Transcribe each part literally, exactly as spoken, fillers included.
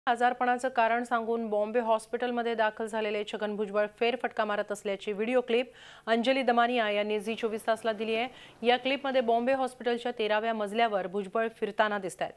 आजारपणाचं कारण सांगून बॉम्बे हॉस्पिटलमध्ये दाखल झालेले छगन भुजबळ फेरफटका मारत असल्याची व्हिडिओ क्लिप अंजली दमानिया यांनी झी चोवीस तासला दिली आहे। या क्लिपमध्ये बॉम्बे हॉस्पिटलच्या तेराव्या मजल्यावर भुजबळ फिरताना दिसतात।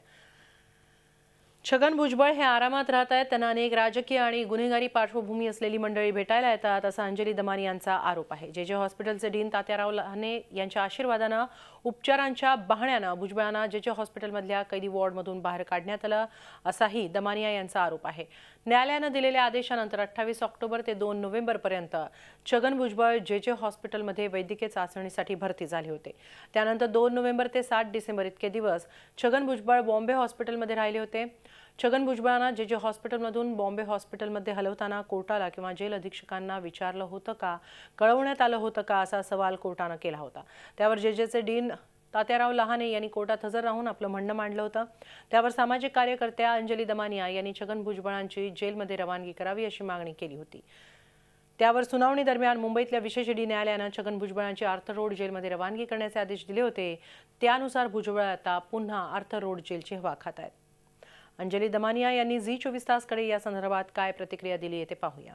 छगन भुजबळ हे आरामात राहत आहेत, त्यांना अनेक राजकीय आणि गुन्हेगारी पार्श्वभूमी असलेली मंडळी भेटायला येतात असा अंजली दमानियांचा आरोप आहे। जे जे हॉस्पिटलचे डीन तात्याराव लहाने यांच्या आशीर्वादानं उपचारांच्या बहाण्यानं भुजबळांना जे जे हॉस्पिटलमधल्या कैदी वॉर्डमधून बाहेर काढण्यात आलं असाही दमानिया यांचा आरोप आहे। न्यायालयानं दिलेल्या आदेशानंतर अठ्ठावीस ऑक्टोबर ते दोन नोव्हेंबर पर्यंत छगन भुजबळ जे जे हॉस्पिटलमध्ये वैद्यकीय चाचणीसाठी भरती झाले होते। त्यानंतर दोन नोव्हेंबर ते सात डिसेंबर इतके दिवस छगन भुजबळ बॉम्बे हॉस्पिटलमध्ये राहिले होते। छगन भुजबळांना जे जे हॉस्पिटलमधून बॉम्बे हॉस्पिटलमध्ये हलवताना कोर्टाला किंवा जेल अधीक्षकांना विचारलं होतं का, कळवण्यात आलं होतं का असा सवाल कोर्टानं केला होता। त्यावर जे जेचे डीन तात्याराव लहाने यांनी कोर्टात हजर राहून आपलं म्हणणं मांडलं होतं। त्यावर सामाजिक कार्यकर्त्या अंजली दमानिया यांनी छगन भुजबळांची जेलमध्ये रवानगी करावी अशी मागणी केली होती। त्यावर सुनावणी दरम्यान मुंबईतल्या विशेष डी न्यायालयानं छगन भुजबळांची आर्थर रोड जेलमध्ये रवानगी करण्याचे आदेश दिले होते। त्यानुसार भुजबळ आता पुन्हा आर्थर रोड जेलची हवा खात आहेत। अंजली दमानिया यांनी झी चोवीस तासकडे या संदर्भात काय प्रतिक्रिया दिली आहे ते पाहूया।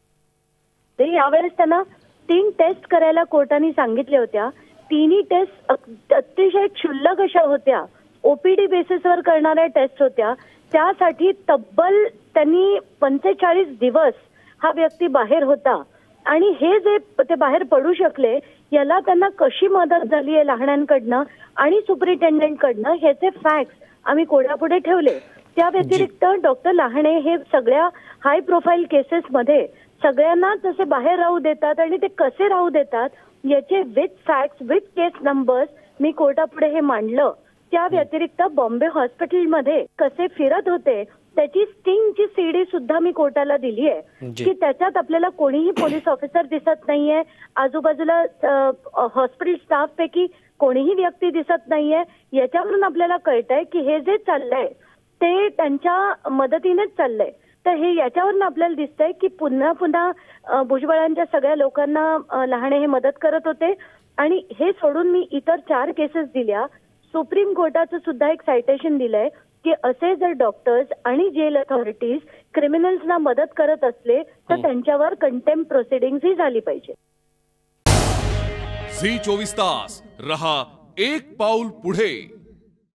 ते यावेळेस त्यांना तीन टेस्ट करायला कोर्टाने सांगितले होत्या। तिन्ही टेस्ट अतिशय क्षुल्लक अशा होत्या, ओपीडी बेसिसवर करणाऱ्या टेस्ट होत्या। त्यासाठी तब्बल त्यांनी पंचेचाळीस दिवस हा व्यक्ती बाहेर होता आणि हे जे ते बाहेर पडू शकले याला त्यांना कशी मदत झाली आहे लहान्यांकडनं आणि सुपरिटेंडेंटकडनं ह्याचे फॅक्ट्स आम्ही कोर्टापुढे ठेवले। त्या व्यतिरिक्त डॉक्टर लहाने हे सगळ्या हाय प्रोफाईल केसेस मध्ये सगळ्यांना तसे बाहेर राहू देतात आणि ते कसे राहू देतात याचे with facts with case numbers मी कोर्टापुढे हे मांडलं। त्या व्यतिरिक्त बॉम्बे हॉस्पिटलमध्ये कसे फिरत होते त्याची स्टिंगची सीडी सुद्धा मी कोर्टाला दिली आहे की त्याच्यात आपल्याला कोणीही पोलीस ऑफिसर दिसत नाहीये, आजूबाजूला हॉस्पिटल स्टाफ पैकी कोणीही व्यक्ती दिसत नाहीये। याच्यावरून आपल्याला कळतंय की हे जे चाललंय ते त्यांच्या मदतीनेच चाललंय। तर हे याच्यावरून आपल्याला दिसतंय की पुन्हा पुन्हा भुजबळांच्या सगळ्या लोकांना लहाने हे मदत करत होते। आणि हे सोडून मी इतर चार केसेस दिल्या। सुप्रीम कोर्टाचं सुद्धा एक सायटेशन दिलंय की असे जर डॉक्टर्स आणि जेल अथॉरिटीज क्रिमिनल्सना मदत करत असले तर त्यांच्यावर कंटेम्प्ट प्रोसिडिंग्स ही झाली पाहिजे। झी चोवीस तास रहा एक पाऊल पुढे।